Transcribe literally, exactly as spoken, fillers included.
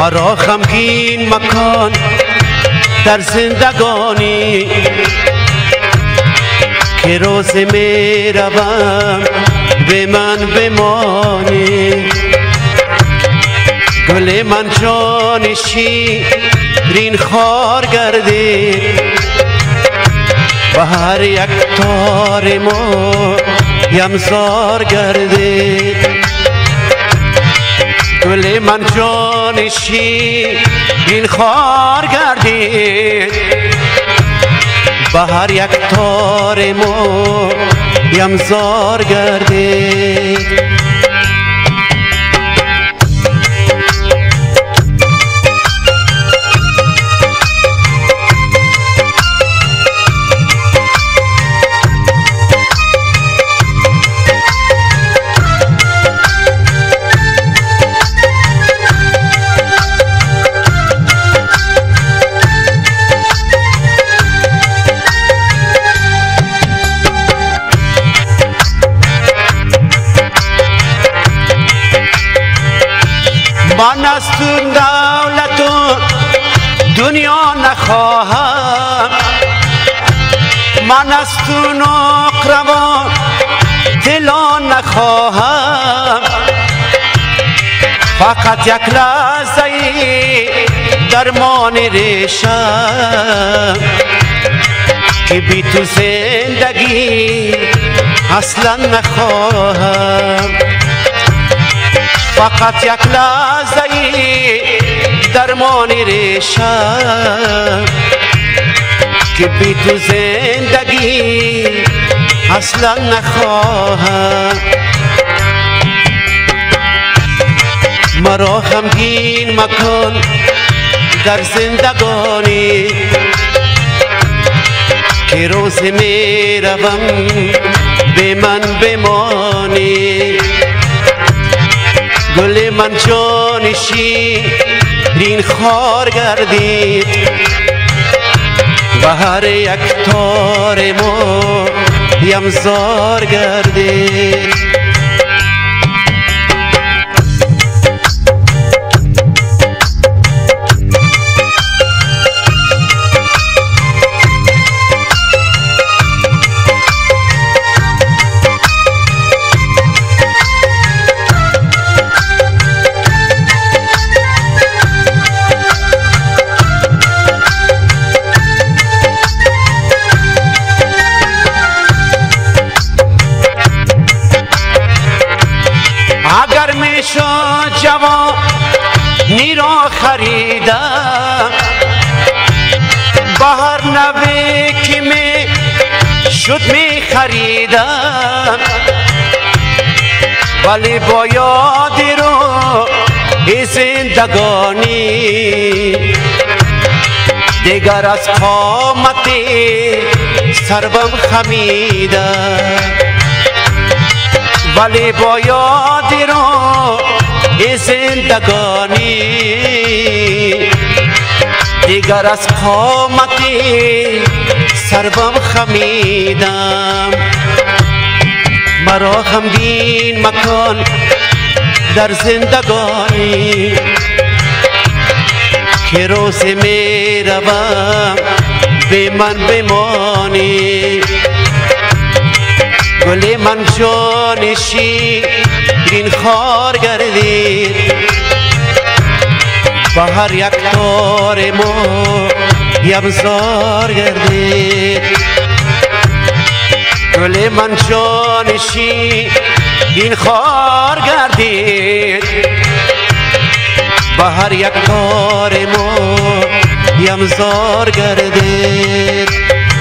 مرا غمگین مکان در زندگانی که روز می روم به من بمانی. گل من جان شیرین خار گردید و هر یک تار مویم زار گردید. گل من جان شیرین خار گردید و هر یک تار مویم زار گردید. من از تو دولت و دنیا نخواهم، من از تو نقره و طلا نخواهم، فقط یک لحظه درمان ریشم که بی تو زندگی اصلا نخواهم. فقط یک لحظه درمان ریشم که بی تو زندگی اصلا نخواهم. مرا غمگین مکن در زندگانی که روز می روم به من بمانی. گل من جان شیرین خار گردید و هر یک تار مویم زار گردید. اگر میشد جوانی را خریدم بهر نوی که می شد می خریدم، ولی با یاد رو زندگانی دیگر از قامت سرم خمیدم. ولی با یاد رو زندگانی دیگر از قامت سرم خمیدم. مرا غمگین مکن در زندگانی که روز می روم به من بمانی. گل من جان شیرین خار گردید و هر یک تار مویم زار گردید. گل من جان شیرین خار گردید و هر یک تار مویم زار گردید.